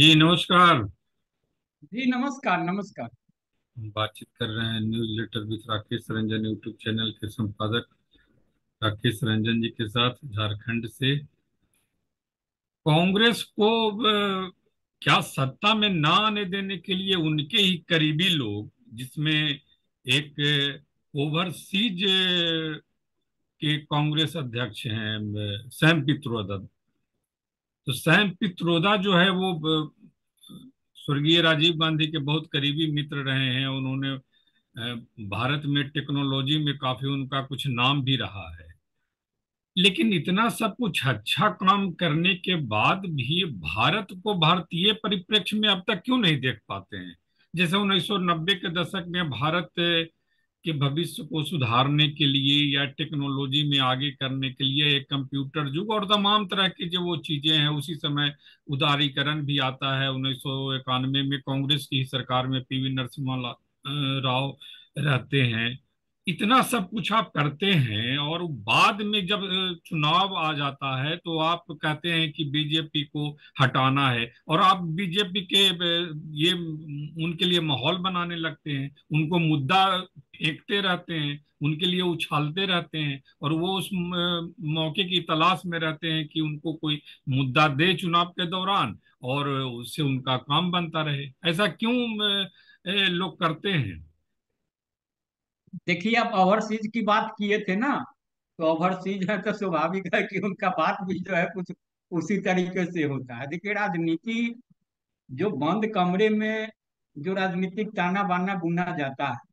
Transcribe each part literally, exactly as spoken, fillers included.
जी नमस्कार। जी नमस्कार नमस्कार। हम बातचीत कर रहे हैं newsletter with Rakesh Ranjan YouTube channel के संपादक राकेश रंजन जी के साथ झारखंड से। कांग्रेस को अ, क्या सत्ता में ना आने देने के लिए उनके ही करीबी लोग, जिसमें एक ओवरसीज के कांग्रेस अध्यक्ष हैं अ, सैम पित्रोदा। तो सैम पित्रोदा जो है वो अ, स्वर्गीय राजीव गांधी के बहुत करीबी मित्र रहे हैं। उन्होंने अ, भारत में टेक्नोलॉजी में काफी उनका कुछ नाम भी रहा है। लेकिन इतना सब कुछ अच्छा काम करने के बाद भी भारत को भारतीय परिप्रेक्ष्य में अब तक क्यों नहीं देख पाते हैं? जैसे उन्नीस सौ नब्बे के दशक में भारत के भविष्य को सुधारने के लिए या टेक्नोलॉजी में आगे करने के लिए एक कंप्यूटर युग और तमाम तरह की जो वो चीजें हैं, उसी समय उदारीकरण भी आता है। उन्नीस सौ इक्यानवे में कांग्रेस की ही सरकार में पीवी नरसिम्हा ला- अ, राव रहते हैं। इतना सब कुछ आप करते हैं और बाद में जब अ, चुनाव आ जाता है तो आप कहते हैं कि बीजेपी को हटाना है, और आप बीजेपी के अ, ये उनके लिए माहौल बनाने लगते हैं, उनको मुद्दा फेंकते रहते हैं, उनके लिए उछालते रहते हैं, और वो उस म, मौके की तलाश में रहते हैं कि उनको कोई मुद्दा दे चुनाव के दौरान और उससे उनका काम बनता रहे। ऐसा क्यों अ, अ, लोग करते हैं? देखिए, आप ओवरसीज की बात किए थे ना। तो ओवरसीज है तो स्वाभाविक है कि उनका बात भी जो है कुछ उसी तरीके से होता है। देखिए, राजनीति जो बंद कमरे में जो राजनीतिक ताना बाना बुना जाता है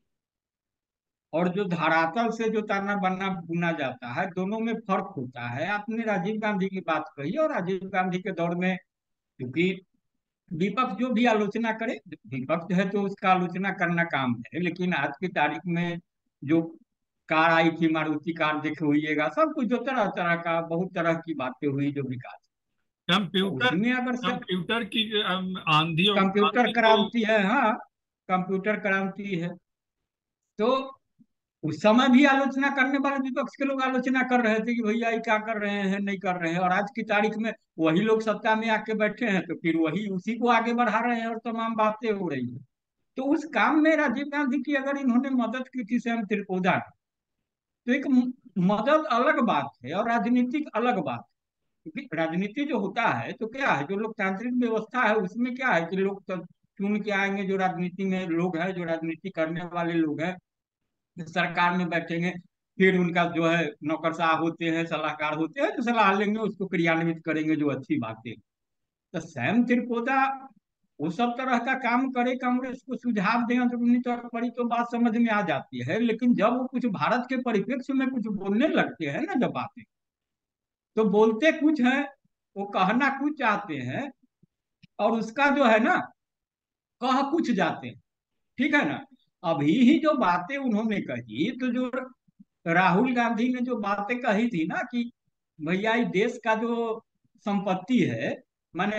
और जो धरातल से जो ताना बाना बुना जाता है, दोनों में फर्क होता है। आपने राजीव गांधी की बात कही, और राजीव गांधी के दौर में क्योंकि विपक्ष जो भी आलोचना करे, विपक्ष है तो उसका आलोचना करना काम है, लेकिन आज की तारीख में जो कार आई थी, मारुति कार देखे होइएगा, सब कुछ जो तरह तरह का बहुत तरह की बातें हुई जो विकास, तो कंप्यूटर उसमें अगर सब कंप्यूटर की अम, आंधी और कंप्यूटर क्रांति तो। क्रांति है, हाँ, कंप्यूटर क्रांति है। तो उस समय भी आलोचना करने वाले विपक्ष के लोग आलोचना कर रहे थे कि भैया ये क्या कर रहे हैं, नहीं कर रहे हैं, और आज की तारीख में वही लोग सत्ता में आके बैठे हैं तो फिर वही उसी को आगे बढ़ा रहे हैं और तमाम बातें हो रही है। तो उस काम में राजीव गांधी की अगर इन्होंने मदद की थी सैम त्रिपोदा ने, तो एक म- मदद अलग बात है और राजनीतिक अलग बात है। क्योंकि राजनीति जो होता है तो क्या है, जो लोकतांत्रिक व्यवस्था है उसमें क्या है कि लोग तो चुन के आएंगे, जो राजनीति में लोग हैं, जो राजनीति करने वाले लोग हैं, सरकार में बैठेंगे। फिर उनका जो है नौकरशाह होते हैं, सलाहकार होते हैं, जो सलाह लेंगे उसको क्रियान्वित करेंगे, जो अच्छी बातें। तो सैम त्रिपोदा वो सब तरह का काम करे, कांग्रेस को सुझाव दें तो उन्हीं तो बड़ी तो बात समझ में आ जाती है। लेकिन जब वो कुछ भारत के परिप्रेक्ष्य में कुछ बोलने लगते हैं ना, जब बातें, तो बोलते कुछ हैं, वो कहना कुछ चाहते हैं, और उसका जो है ना, कह कुछ जाते हैं। ठीक है ना। अभी ही जो बातें उन्होंने कही, तो जो राहुल गांधी ने जो बातें कही थी ना कि भैया ये देश का जो संपत्ति है, माने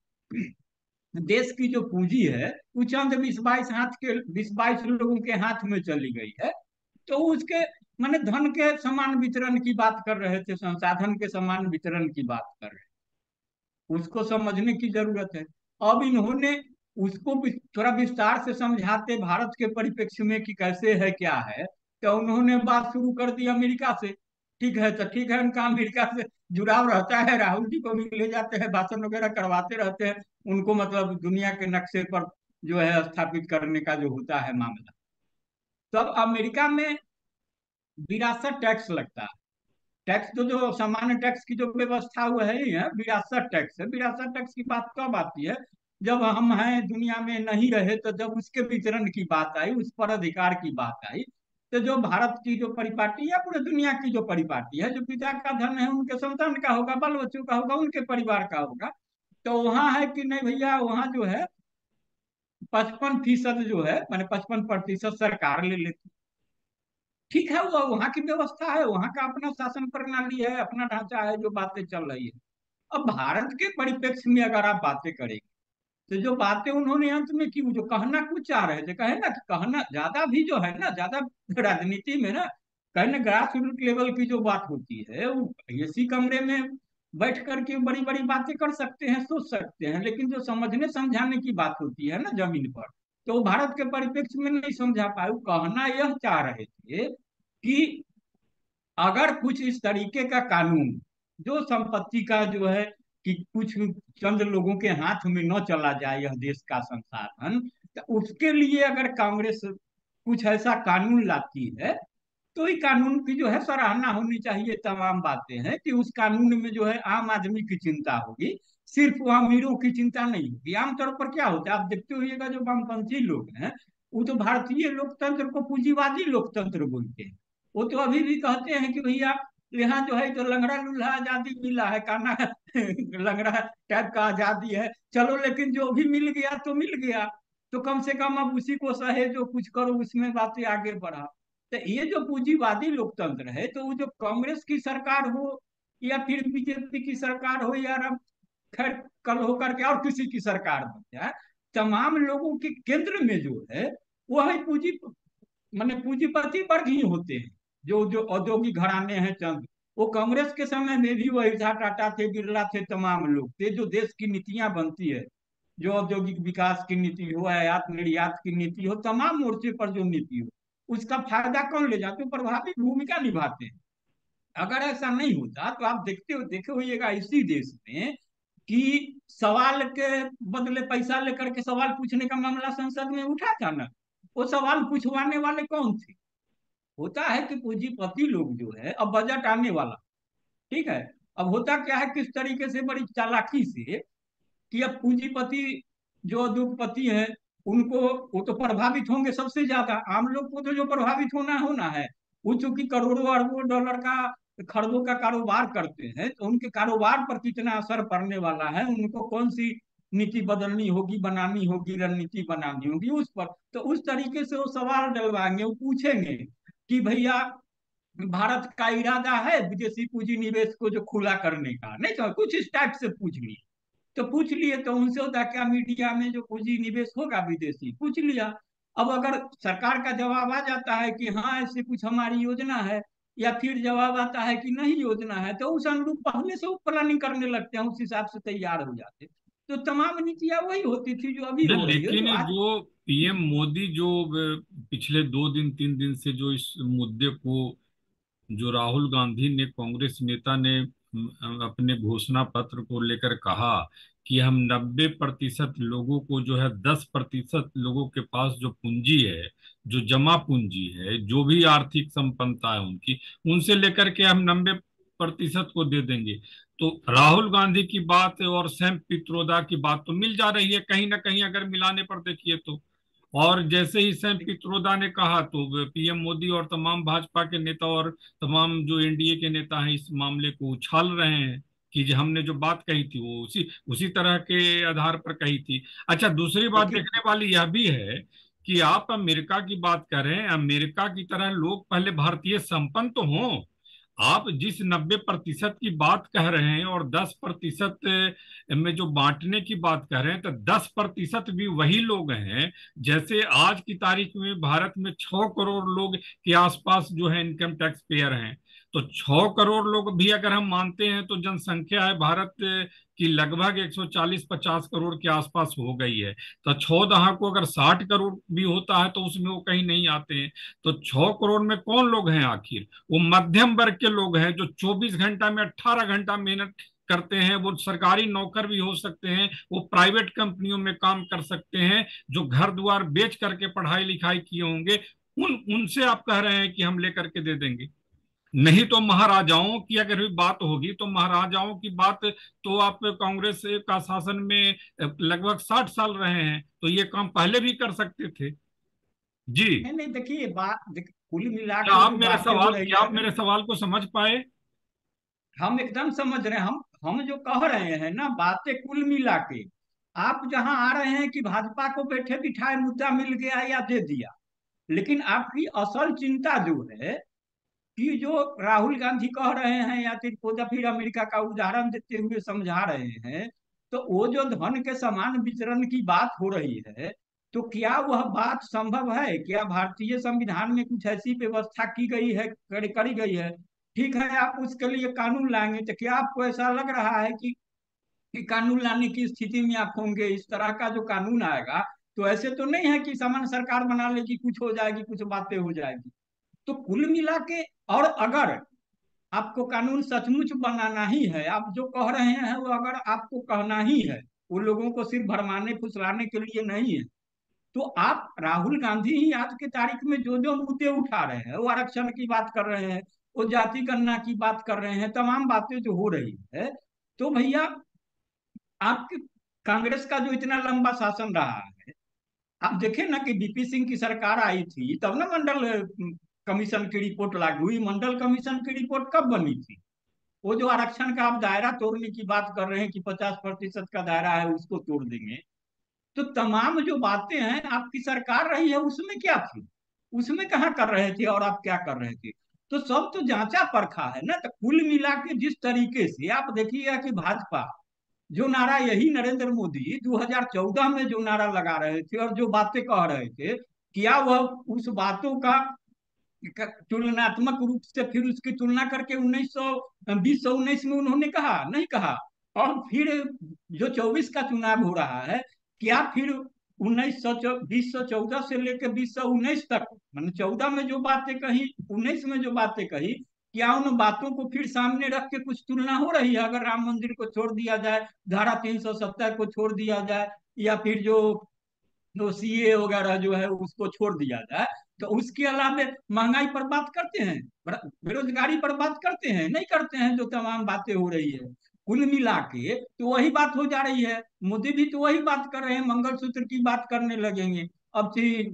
देश की जो पूंजी है, वो चंद बीस बाईस हाथ के बीस बाईस लोगों के हाथ में चली गई है। तो उसके माने धन के समान वितरण की बात कर रहे थे, संसाधन के समान वितरण की बात कर रहे थे, उसको समझने की जरूरत है। अब इन्होंने उसको भी थोड़ा विस्तार से समझाते भारत के परिप्रेक्ष्य में कि कैसे है क्या है, तो उन्होंने बात शुरू कर दी अमेरिका से। ठीक है, तो ठीक है, उनका अमेरिका से जुड़ाव रहता है, राहुल जी को भी ले जाते हैं, भाषण वगैरह करवाते रहते हैं उनको, मतलब दुनिया के नक्शे पर जो है स्थापित करने का जो होता है मामला। तो अब अमेरिका में विरासत टैक्स लगता है। टैक्स तो जो सामान्य टैक्स की जो व्यवस्था हुआ है ही है, विरासत टैक्स है। विरासत टैक्स की बात कब आती है, जब हम हैं दुनिया में नहीं रहे, तो जब उसके वितरण की बात आई, उस पर अधिकार की बात आई, तो जो भारत की जो परिपाटी या पूरे दुनिया की जो परिपाटी है, जो पिता का धन है उनके संतान का होगा, बाल बच्चों का होगा, उनके परिवार का होगा। तो वहां है कि नहीं भैया, वहां जो है पचपन फीसद जो है, मैंने पचपन प्रतिशत सरकार ले लेती। ठीक है, वो वहां की व्यवस्था है, वहां का अपना शासन प्रणाली है, अपना ढांचा है, जो बातें चल रही है। अब भारत के परिप्रेक्ष्य में अगर आप बातें करेंगे, तो जो बातें उन्होंने अंत में की, वो जो कहना कुछ चाह रहे थे, कहे ना कि कहना ज्यादा भी जो है ना, ज्यादा राजनीति में ना, कहे ना ग्रास रूट लेवल की जो बात होती है, वो इसी कमरे में बैठ करके बड़ी बड़ी बातें कर सकते हैं, सोच सकते हैं, लेकिन जो समझने समझाने की बात होती है ना जमीन पर, तो वो भारत के परिप्रेक्ष्य में नहीं समझा पाए। वो कहना यह चाह रहे थे कि अगर कुछ इस तरीके का कानून, जो संपत्ति का जो है कि कुछ चंद लोगों के हाथ में न चला जाए यह देश का संसाधन, तो उसके लिए अगर कांग्रेस कुछ ऐसा कानून लाती है, तो ये कानून की जो है सराहना होनी चाहिए। तमाम बातें हैं कि उस कानून में जो है आम आदमी की चिंता होगी, सिर्फ वो अमीरों की चिंता नहीं होगी। आमतौर पर क्या होता है, आप देखते होइएगा, जो वामपंथी लोग हैं वो तो भारतीय लोकतंत्र को पूंजीवादी लोकतंत्र बोलते हैं। वो तो अभी भी कहते हैं कि भैया यहाँ जो है तो लंगड़ा लूल्हा आजादी मिला है, काना लंगड़ा टाइप का आजादी है, चलो लेकिन जो भी मिल गया तो मिल गया, तो कम से कम अब उसी को सहे, जो कुछ करो उसमें बातें आगे बढ़ा। तो ये जो पूंजीवादी लोकतंत्र है, तो वो जो कांग्रेस की सरकार हो या फिर बीजेपी की सरकार हो, या अब खैर कल होकर के और किसी की सरकार बन जाए, तमाम लोगों के केंद्र में जो है वो है पूंजी, माने पूंजीपति वर्ग ही होते हैं। जो जो औद्योगिक घराने हैं चंद, वो कांग्रेस के समय में भी वही था, टाटा थे, बिरला थे, तमाम लोग थे। जो देश की नीतियां बनती है, जो औद्योगिक विकास की नीति हो, आयात निर्यात की नीति हो, तमाम मोर्चे पर जो नीति हो, उसका फायदा कौन ले जाते हो, प्रभावी भूमिका निभाते हैं। अगर ऐसा नहीं होता तो आप देखते हो देखे होइएगा इसी देश में कि सवाल के बदले पैसा लेकर के सवाल पूछने का मामला संसद में उठा था ना, वो सवाल पूछवाने वाले कौन थे? होता है कि पूंजीपति लोग जो है, अब बजट आने वाला, ठीक है, अब होता क्या है, किस तरीके से बड़ी चालाकी से कि अब पूंजीपति जो उद्योगपति है, उनको, वो तो प्रभावित होंगे सबसे ज्यादा। आम लोग को तो जो प्रभावित होना होना है, वो चूंकि करोड़ों अरबों डॉलर का, खरबों का कारोबार करते हैं, तो उनके कारोबार पर कितना असर पड़ने वाला है, उनको कौन सी नीति बदलनी होगी, बनानी होगी, रणनीति बनानी होगी उस पर, तो उस तरीके से वो सवाल डलवाएंगे, वो पूछेंगे कि भैया भारत का इरादा है विदेशी पूंजी निवेश को जो खुला करने का, नहीं तो कुछ इस टाइप से पूछ लिए। तो पूछ लिए तो उनसे होता क्या, मीडिया में जो पूंजी निवेश होगा विदेशी पूछ लिया। अब अगर सरकार का जवाब आ जाता है कि हाँ ऐसे कुछ हमारी योजना है, या फिर जवाब आता है कि नहीं योजना है, तो उस अनुरूप पहले से वो प्लानिंग करने लगते हैं, उस हिसाब से तैयार हो जाते हैं। तो तमाम नीतियां वही होती थी जो अभी नहीं, हो रही है, लेकिन तो आज। जो पीएम मोदी जो अ, पिछले दो दिन तीन दिन से जो इस मुद्दे को, जो राहुल गांधी ने, कांग्रेस नेता ने अम, अपने घोषणा पत्र को लेकर कहा कि हम नब्बे प्रतिशत लोगों को जो है, दस प्रतिशत लोगों के पास जो पूंजी है, जो जमा पूंजी है, जो भी आर्थिक संपन्नता है उनकी, उनसे लेकर के हम नब्बे प्रतिशत को दे देंगे। तो राहुल गांधी की बात और सैम पित्रोदा की बात तो मिल जा रही है कहीं ना कहीं, अगर मिलाने पर देखिए तो। और जैसे ही सैम पित्रोदा ने कहा, तो पीएम मोदी और तमाम भाजपा के नेता और तमाम जो एनडीए के नेता हैं इस मामले को उछाल रहे हैं कि जो हमने जो बात कही थी वो उसी उसी तरह के आधार पर कही थी। अच्छा, दूसरी बात देखिए देखने वाली यह भी है कि आप अमेरिका की बात कर रहे हैं, अमेरिका की तरह लोग पहले भारतीय संपन्न तो हों। आप जिस नब्बे प्रतिशत की बात कह रहे हैं और दस प्रतिशत में जो बांटने की बात कर रहे हैं, तो दस प्रतिशत भी वही लोग हैं। जैसे आज की तारीख में भारत में छह करोड़ लोग के आसपास जो है इनकम टैक्स पेयर हैं। तो छह करोड़ लोग भी अगर हम मानते हैं, तो जनसंख्या है भारत की लगभग एक सौ चालीस पचास करोड़ के आसपास हो गई है। तो छह दहा को अगर साठ करोड़ भी होता है तो उसमें वो कहीं नहीं आते हैं। तो छह करोड़ में कौन लोग हैं आखिर? वो मध्यम वर्ग के लोग हैं, जो चौबीस घंटा में अट्ठारह घंटा मेहनत करते हैं। वो सरकारी नौकर भी हो सकते हैं, वो प्राइवेट कंपनियों में काम कर सकते हैं, जो घर द्वार बेच करके पढ़ाई लिखाई किए होंगे। उन उनसे आप कह रहे हैं कि हम लेकर के दे देंगे? नहीं तो महाराजाओं की अगर भी बात होगी, तो महाराजाओं की बात तो आप कांग्रेस का शासन में लगभग साठ साल रहे हैं, तो ये काम पहले भी कर सकते थे। जी। नहीं नहीं, देखिए बात देख, कुल मिला क्या के आप जो मेरे बातें हो सवाल रही क्या आप है, मेरे सवाल को समझ पाए? हम एकदम समझ रहे हैं। हम हम जो कह रहे हैं ना बातें कुल मिला के, आप जहां आ रहे हैं कि भाजपा को बैठे बिठाए मुद्दा मिल गया या दे दिया, लेकिन आपकी असल चिंता जो है कि जो राहुल गांधी कह रहे हैं, या फिर खुद फिर अमेरिका का उदाहरण देते हुए समझा रहे हैं, तो वो जो धन के समान वितरण की बात हो रही है, तो क्या वह बात संभव है? क्या भारतीय संविधान में कुछ ऐसी व्यवस्था की गई है, करी करी गई है ठीक है, आप उसके लिए कानून लाएंगे, तो क्या आपको ऐसा लग रहा है कि कि कानून लाने की स्थिति में आप होंगे? इस तरह का जो कानून आएगा, तो ऐसे तो नहीं है कि सामान्य सरकार बना लेगी, कुछ हो जाएगी, कुछ बातें हो जाएगी। तो कुल मिला के, और अगर आपको कानून सचमुच बनाना ही है, आप जो कह रहे हैं वो अगर आपको कहना ही है, वो लोगों को सिर्फ भरमाने फुसलाने के लिए नहीं है, तो आप राहुल गांधी ही आज की तारीख में जो जो मुद्दे उठा रहे हैं, वो आरक्षण की बात कर रहे हैं, वो जाति गणना की बात कर रहे हैं, तमाम बातें जो हो रही है, तो भैया आपके कांग्रेस का जो इतना लंबा शासन रहा है, आप देखें ना कि बीपी सिंह की सरकार आई थी तब ना मंडल अ, कमीशन की रिपोर्ट लागू हुई। मंडल कमीशन की रिपोर्ट कब बनी थी? वो जो आरक्षण का आप दायरा तोड़ने की बात कर रहे हैं कि पचास प्रतिशत का दायरा है उसको तोड़ देंगे, तो तमाम जो बातें हैं आपकी सरकार रही है उसमें क्या थी? उसमें कहाँ कर रहे थे और आप क्या कर रहे थे? तो सब तो जांचा परखा है ना। तो कुल मिला के जिस तरीके से आप देखिएगा कि भाजपा जो नारा, यही नरेंद्र मोदी दो हज़ार चौदह में जो नारा लगा रहे थे और जो बातें कह रहे थे, क्या वह उस बातों का तुलनात्मक रूप से फिर उसकी तुलना करके उन्नीस सौ बीस सौ उन्नीस में उन्होंने कहा? नहीं कहा। और फिर जो चौबीस का चुनाव हो रहा है, क्या फिर उन्नीस सौ बीस सौ चौदह से लेकर बीस सौ उन्नीस तक, मैंने चौदह में जो बातें कही, उन्नीस में जो बातें कही, क्या उन बातों को फिर सामने रख के कुछ तुलना हो रही है? अगर राम मंदिर को छोड़ दिया जाए, धारा तीन सौ सत्तर को छोड़ दिया जाए, या फिर जो जो सीए वगैरह जो है उसको छोड़ दिया जाए, तो उसके अलावा महंगाई पर बात करते हैं, बेरोजगारी पर बात करते हैं? नहीं करते हैं। जो तमाम बातें हो रही है, कुल मिला के तो वही बात हो जा रही है। मोदी भी तो वही बात कर रहे हैं, मंगलसूत्र की बात करने लगेंगे। अब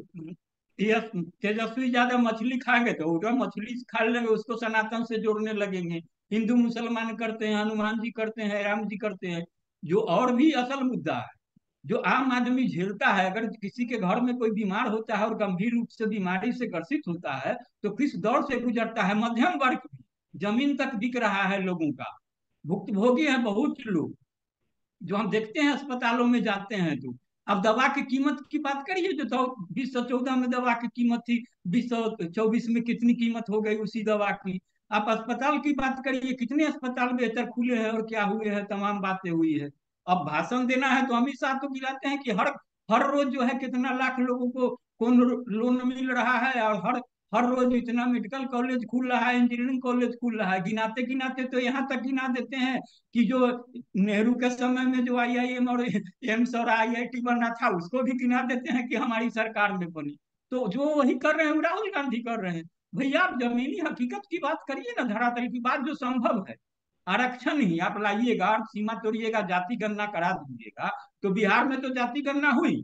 तेजस्वी ज्यादा मछली खाएंगे तो उधर मछली खा लेंगे, उसको सनातन से जोड़ने लगेंगे। हिंदू मुसलमान करते हैं, हनुमान जी करते हैं, राम जी करते हैं। जो और भी असल मुद्दा है, जो आम आदमी झेलता है, अगर किसी के घर में कोई बीमार होता है और गंभीर रूप से बीमारी से ग्रसित होता है, तो किस दौर से गुजरता है? मध्यम वर्ग भी, जमीन तक बिक रहा है लोगों का। भुक्तभोगी है बहुत लोग, जो हम देखते हैं अस्पतालों में जाते हैं तो। अब दवा की कीमत की बात करिए, जो तो बीस सौ चौदह में दवा की कीमत थी, बीस सौ चौबीस में कितनी कीमत हो गई उसी दवा की। आप अस्पताल की बात करिए, कितने अस्पताल बेहतर खुले हैं और क्या हुए हैं, तमाम बातें हुई है। अब भाषण देना है तो हमेशा तो गिराते हैं कि हर हर रोज जो है कितना लाख लोगों को कौन लोन मिल रहा है, और हर हर रोज इतना मेडिकल कॉलेज खुल रहा है, इंजीनियरिंग कॉलेज खुल रहा है। गिनाते गिनाते तो यहाँ तक गिना देते हैं कि जो नेहरू के समय में जो आई आई एम और एम्स और आई आई टी बना था, उसको भी गिना देते हैं कि हमारी सरकार में बनी। तो जो वही कर रहे हैं, राहुल गांधी कर रहे हैं। भैया आप जमीनी हकीकत की बात करिए ना, धरातल की बात जो संभव है। आरक्षण ही आप लाइएगा और सीमा तोड़िएगा, जाति गणना करा दीजिएगा, तो बिहार में तो जाति गणना हुई,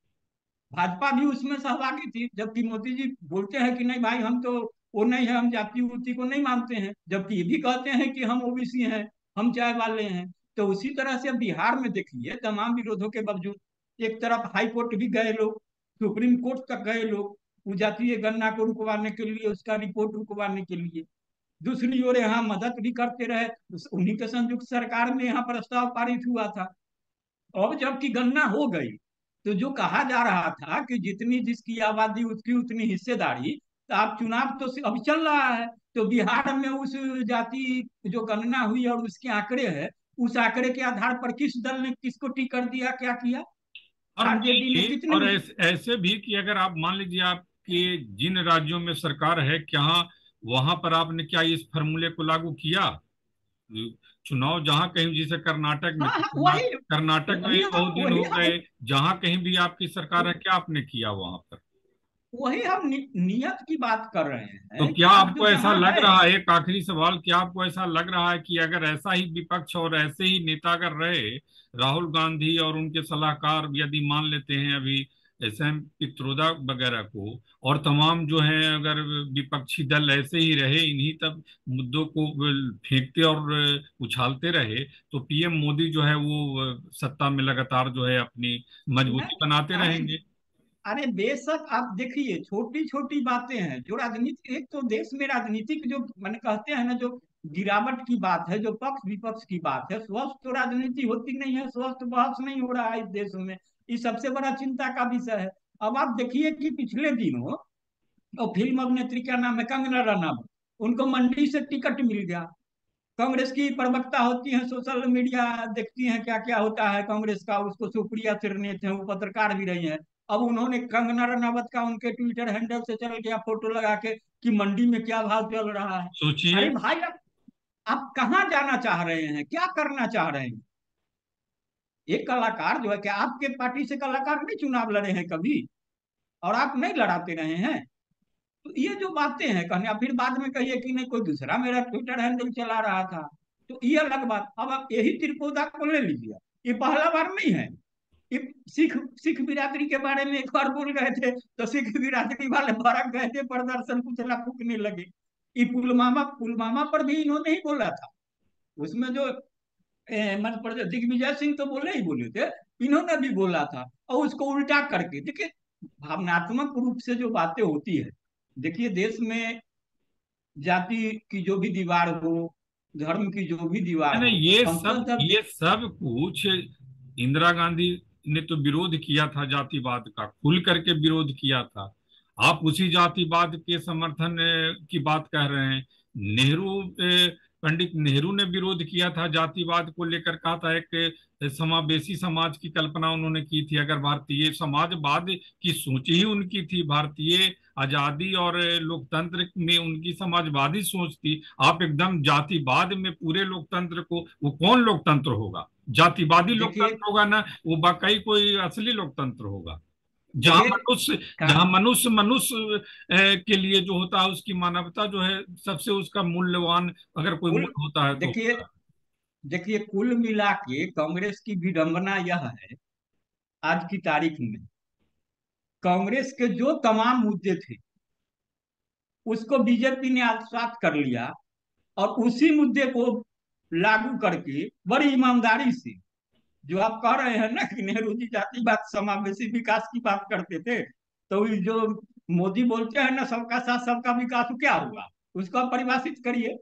भाजपा भी उसमें सहभागी थी, जबकि मोदी जी बोलते हैं कि नहीं भाई हम तो वो नहीं है, हम जाति उति को नहीं मानते हैं, जबकि ये भी कहते हैं कि हम ओबीसी हैं, हम चाय वाले हैं। तो उसी तरह से बिहार में देखिए, तमाम विरोधों के बावजूद एक तरफ हाई कोर्ट भी गए लोग, सुप्रीम कोर्ट तक गए लोग, वो जातीय गणना को रुकवाने के लिए, उसका रिपोर्ट रुकवाने के लिए। दूसरी ओर यहाँ मदद भी करते रहे, उन्हीं के संयुक्त सरकार में यहाँ प्रस्ताव पारित हुआ था। अब जबकि गणना हो गई, तो जो कहा जा रहा था कि जितनी जिसकी आबादी उसकी उतनी हिस्सेदारी, तो आप चुनाव तो अभी चल रहा है, तो बिहार में उस जाति जो गणना हुई और उसके आंकड़े है, उस आंकड़े के आधार पर किस दल ने किसको टिकट दिया, क्या किया? और आरजेडी ने नहीं, कितने और में? ऐसे, ऐसे भी कि अगर आप मान लीजिए आपके जिन राज्यों में सरकार है क्या, वहां पर आपने क्या इस फॉर्मूले को लागू किया? चुनाव जहां कहीं, जैसे कर्नाटक में हाँ तो हाँ, कर्ना- वही कर्नाटक में वही बहुत हम दिन वही हो हम गए, जहां कहीं भी आपकी सरकार है, क्या आपने किया वहां पर? वही हम नि, नियत की बात कर रहे तो हैं क्या कि अब जो आपको ऐसा जहाँ लग है। रहा है, एक आखिरी सवाल, क्या आपको ऐसा लग रहा है कि अगर ऐसा ही विपक्ष और ऐसे ही नेता अगर रहे, राहुल गांधी और उनके सलाहकार यदि मान लेते हैं अभी एस एम पित्रोदा वगैरह को, और तमाम जो है अगर विपक्षी दल ऐसे ही रहे, इन्हीं तब मुद्दों को फेंकते और उछालते रहे, तो पीएम मोदी जो है वो सत्ता में लगातार जो है अपनी मजबूती नहीं, बनाते अरे रहेंगे? अरे बेशक, आप देखिए छोटी छोटी बातें हैं जो राजनीति, एक तो देश में राजनीतिक जो मैंने कहते हैं ना, जो गिरावट की बात है, जो पक्ष विपक्ष की बात है, स्वस्थ तो राजनीति होती नहीं है, स्वस्थ बहस नहीं हो रहा है इस देश में। ये सबसे बड़ा चिंता का विषय है। अब आप देखिए कि पिछले दिनों और फिल्म अभिनेत्री, क्या नाम है, कंगना रनावत, उनको मंडी से टिकट मिल गया। कांग्रेस की प्रवक्ता होती हैं, सोशल मीडिया देखती हैं क्या क्या होता है कांग्रेस का, उसको सुप्रिया त्रिनेत थे, वो पत्रकार भी रही हैं। अब उन्होंने कंगना रनावत का उनके ट्विटर हैंडल से चल गया फोटो लगा के कि मंडी में क्या भाव चल रहा है। सोचिए। अरे भाई, आप आप कहाँ जाना चाह रहे हैं, क्या करना चाह रहे हैं? एक कलाकार जो है, क्या आपके पार्टी से कलाकार नहीं चुनाव लड़े हैं कभी? और आप नहीं लड़ाते रहे हैं? तो ये जो बातें हैं कहने, अब फिर बाद में कहिए कि नहीं कोई दूसरा मेरा ट्विटर हैंडल चला रहा था, तो ये अलग बात। अब आप यही त्रिपुरा को ले लीजिए, ये पहला बार नहीं है। ये सिख सिख बिरादरी के बारे में एक बार बोल रहे थे तो सिख बिरादरी वाले भड़क गए थे, प्रदर्शन पुतला फूकने लगे। ये पुलवामा पुलवामा पर भी इन्होंने ही बोला था। उसमें जो ए, मध्य प्रदेश दिग्विजय सिंह तो बोले ही बोले थे, इन्होंने भी बोला था। और उसको उल्टा करके देखिए, भावनात्मक रूप से जो बातें होती है, देखिए देश में जाति की जो भी दीवार हो, धर्म की जो भी नहीं दीवार नहीं, हो, ये हम तो सब सब। ये सब कुछ इंदिरा गांधी ने तो विरोध किया था, जातिवाद का खुल करके विरोध किया था। आप उसी जातिवाद के समर्थन अ, की बात कह रहे हैं। नेहरू अ, पंडित नेहरू ने विरोध किया था जातिवाद को लेकर, कहा था एक अ, समावेशी समाज की कल्पना उन्होंने की थी। अगर भारतीय समाजवाद की सोच ही उनकी थी, भारतीय आजादी और लोकतंत्र में उनकी समाजवादी सोच थी, आप एकदम जातिवाद में पूरे लोकतंत्र को, वो कौन लोकतंत्र होगा? जातिवादी देखिए लोकतंत्र होगा ना, वो वाकई कोई असली लोकतंत्र होगा। जहां देखिए मनुष्य का, जहां मनुष्य मनुष्य अ, के लिए जो होता है, उसकी मानवता जो है सबसे उसका मूल्यवान, अगर कोई कुल मूल्य होता है तो देखिए होता है। देखिए कुल मिला के कांग्रेस की विडंबना यह है आज की तारीख में, कांग्रेस के जो तमाम मुद्दे थे उसको बीजेपी ने आत्मसात कर लिया, और उसी मुद्दे को लागू करके बड़ी ईमानदारी से, जो आप कह रहे हैं ना कि नेहरू जी जातिवाद समावेशी विकास की बात करते थे, तो ये जो मोदी बोलते हैं ना सबका साथ सबका विकास, तो क्या हुआ उसको आप परिभाषित करिए।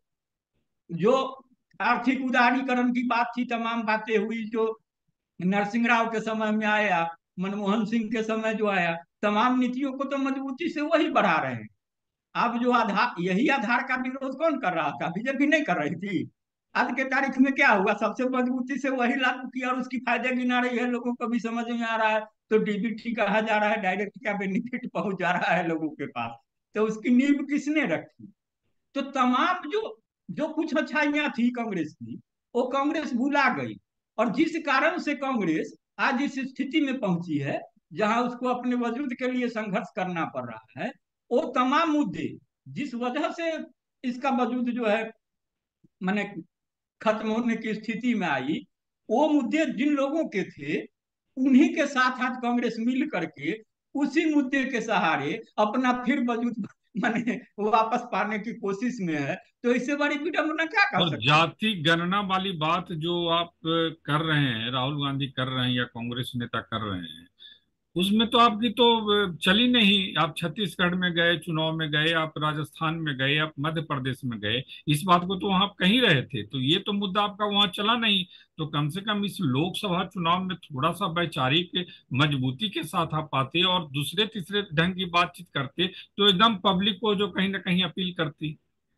जो आर्थिक उदारीकरण की बात थी, तमाम बातें हुई, जो नरसिंह राव के समय में आया, मनमोहन सिंह के समय जो आया, तमाम नीतियों को तो मजबूती से वही बढ़ा रहे हैं। अब जो आधार, यही आधार का विरोध कौन कर रहा था? बीजेपी नहीं कर रही थी? आज के तारीख में क्या हुआ? सबसे मजबूती से वही लागू किया, और उसकी फायदे गिना रही है, लोगों को भी समझ में आ रहा है। तो डीबीटी कहा जा रहा है, डायरेक्ट क्या बेनिफिट पहुंच जा रहा है लोगों के पास। तो उसकी नींव किसने रखी? तो तमाम जो जो कुछ अच्छाइयां थी कांग्रेस की, वो कांग्रेस भुला गई। और जिस कारण से कांग्रेस आज इस स्थिति में पहुंची है जहां उसको अपने वजूद के लिए संघर्ष करना पड़ रहा है, वो तमाम मुद्दे जिस वजह से इसका वजूद जो है मैंने खत्म होने की स्थिति में आई, वो मुद्दे जिन लोगों के थे, उन्हीं के साथ आज कांग्रेस मिल करके उसी मुद्दे के सहारे अपना फिर वजूद माने वापस पाने की कोशिश में है। तो इससे बड़ी विडंबना क्या कर और सकते हैं? जाति गणना वाली बात जो आप अ, कर रहे हैं, राहुल गांधी कर रहे हैं या कांग्रेस नेता कर रहे हैं, उसमें तो आपकी तो अ, चली नहीं। आप छत्तीसगढ़ में गए, चुनाव में गए, आप राजस्थान में गए, आप मध्य प्रदेश में गए, इस बात को तो वहां आप कहीं रहे थे, तो ये तो मुद्दा आपका वहां चला नहीं। तो कम से कम इस लोकसभा चुनाव में थोड़ा सा वैचारिक मजबूती के साथ आप आते और दूसरे तीसरे ढंग की बातचीत करते, तो एकदम पब्लिक को जो कहीं ना कहीं अपील करती।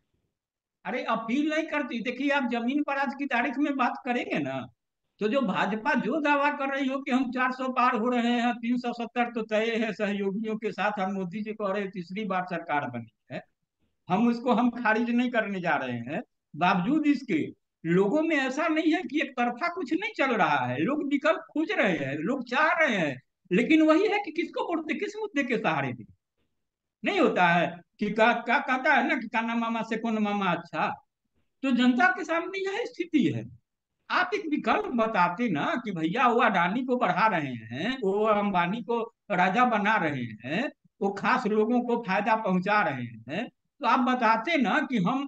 अरे अपील नहीं करती। देखिए, आप जमीन पर आज की तारीख में बात करेंगे ना, तो जो भाजपा जो दावा कर रही हो कि हम चार सौ पार हो रहे हैं, तीन सौ सत्तर तो तय है सहयोगियों के साथ, हम मोदी जी कह रहे हैं तीसरी बार सरकार बनी है, हम उसको हम खारिज नहीं करने जा रहे हैं। बावजूद इसके लोगों में ऐसा नहीं है कि एक तरफा कुछ नहीं चल रहा है, लोग विकल्प खोज रहे हैं, लोग चाह रहे हैं। लेकिन वही है कि किसको वोट दे, किस मुद्दे के सहारे दे। नहीं होता है कि का, का कहता है ना कि काना मामा से कौन मामा अच्छा। तो जनता के सामने यह स्थिति है। आप एक विकल्प बताते ना कि भैया वो अडानी को बढ़ा रहे हैं, वो अंबानी को राजा बना रहे हैं, वो खास लोगों को फायदा पहुंचा रहे हैं, तो आप बताते ना कि हम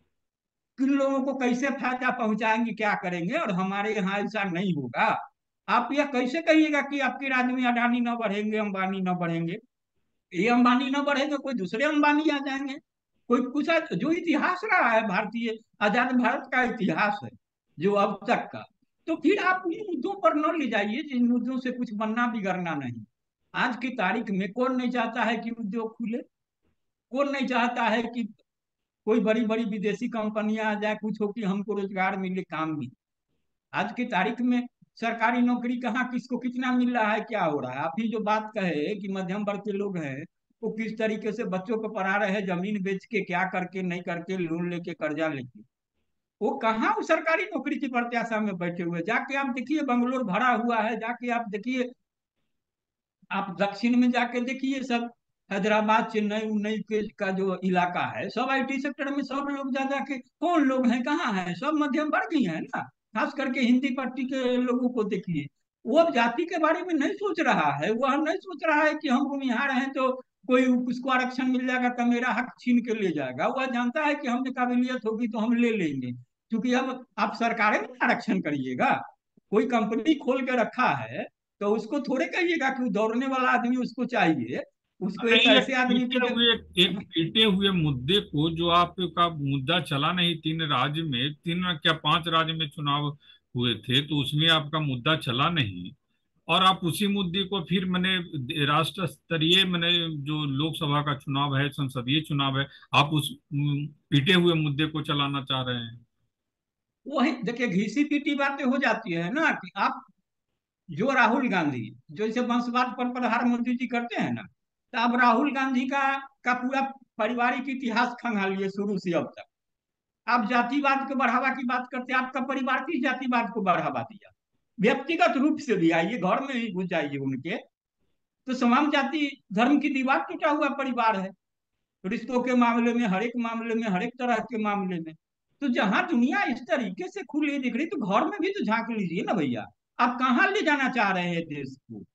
किन लोगों को कैसे फायदा पहुंचाएंगे, क्या करेंगे, और हमारे यहाँ ऐसा नहीं होगा। आप यह कैसे कहिएगा कि आपके राज्य में अडानी न बढ़ेंगे, अंबानी न बढ़ेंगे? ये अंबानी न बढ़ेंगे, कोई दूसरे अंबानी आ जाएंगे। कोई कुछ जो इतिहास रहा है भारतीय आजाद भारत का इतिहास है जो अब तक का, तो फिर आप उन मुद्दों पर न ले जाइए जिन मुद्दों से कुछ बनना बिगड़ना नहीं। आज की तारीख में कौन नहीं चाहता है कि उद्योग खुले? कौन नहीं चाहता है कि कोई बड़ी बड़ी विदेशी कंपनियां आ जाए, कुछ हो कि हमको रोजगार मिले, काम मिले। आज की तारीख में सरकारी नौकरी कहाँ किसको कितना मिल रहा है, क्या हो रहा है? आप ही जो बात कहे कि मध्यम वर्ग के लोग हैं, वो किस तरीके से बच्चों को पढ़ा रहे हैं, जमीन बेच के, क्या करके नहीं करके, लोन लेके, कर्जा लेके। वो कहाँ वो सरकारी नौकरी की प्रत्याशा में बैठे हुए हैं? जाके आप देखिए, बंगलोर भरा हुआ है, जाके आप देखिए, आप दक्षिण में जाके देखिए, सब हैदराबाद, चेन्नई उन्नई के का जो इलाका है, सब आईटी सेक्टर में सब लोग जा जाके, कौन लोग हैं, कहाँ हैं? सब मध्यम वर्ग ही है ना। खास करके हिंदी पट्टी के लोगों को देखिए, वो अब जाति के बारे में नहीं सोच रहा है। वह नहीं सोच रहा है कि हम यहाँ हैं तो कोई उसको आरक्षण मिल जाएगा तो मेरा हक छीन के ले जाएगा। वह जानता है कि हमें काबिलियत होगी तो हम ले लेंगे। क्योंकि अब आप सरकारें में आरक्षण करिएगा, कोई कंपनी खोल के रखा है, तो उसको थोड़े कहिएगा कि दौड़ने वाला आदमी उसको चाहिए। उसको एक नहीं, एक ऐसे आदमी को पीटे दे। हुए एक पीटे हुए मुद्दे को, जो आपका मुद्दा चला नहीं, तीन राज्य में, तीन क्या पांच राज्य में चुनाव हुए थे, तो उसमें आपका मुद्दा चला नहीं, और आप उसी मुद्दे को फिर मैंने राष्ट्र स्तरीय, मैंने जो लोकसभा का चुनाव है, संसदीय चुनाव है, आप उस म, पीटे हुए मुद्दे को चलाना चाह रहे हैं। वही देखिए, घीसी पीटी बातें हो जाती है ना कि आप, जो राहुल गांधी, जो इसे वंशवाद पर प्रधानमंत्री जी करते हैं ना, तो अब राहुल गांधी का का पूरा पारिवारिक इतिहास खंगालिए शुरू से अब तक। आप जातिवाद को बढ़ावा की बात करते हैं, आपका परिवार किस जातिवाद को बढ़ावा दिया? व्यक्तिगत रूप से भी आइए, घर में ही घुस जाइए उनके, तो समान जाति धर्म की दीवार टूटा हुआ परिवार है, रिश्तों के मामले में, हर एक मामले में, हर एक तरह के मामले में। तो जहां दुनिया इस तरीके से खुली दिख रही, तो घर में भी तो झांक लीजिए ना भैया। आप कहाँ ले जाना चाह रहे हैं देश को?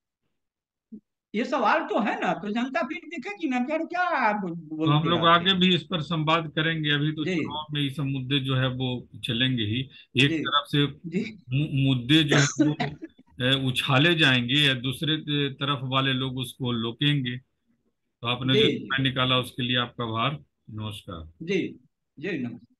ये सवाल तो है ना, तो जनता फिर देखेगी ना, क्या क्या आप तो बोल हम के लोग आते आगे हैं। भी इस पर संवाद करेंगे। अभी तो जी चुनाव में ये सब मुद्दे जो है वो चलेंगे ही। एक जी तरफ से जी मु- मुद्दे जो है वो अ, उछाले जाएंगे, या दूसरे तरफ वाले लोग उसको लोकेंगे। तो आपने जी जो जी समय निकाला उसके लिए आपका आभार। नमस्कार। जी जी नमस्कार।